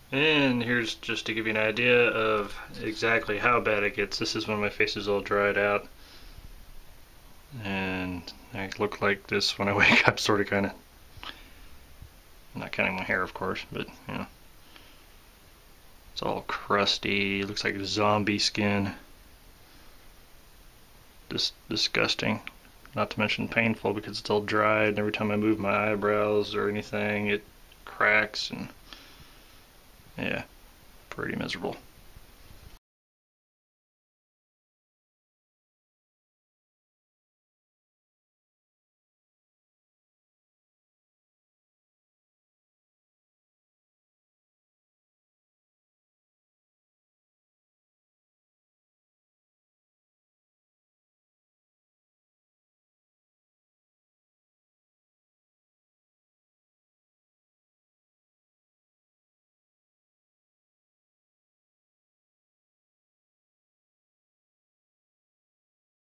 And here's just to give you an idea of exactly how bad it gets. This is when my face is all dried out. And I look like this when I wake up, sort of, kind of. I'm not counting my hair, of course, but, you know. It's all crusty, looks like zombie skin. Just disgusting. Not to mention painful because it's all dried, and every time I move my eyebrows or anything, it cracks, and yeah, pretty miserable.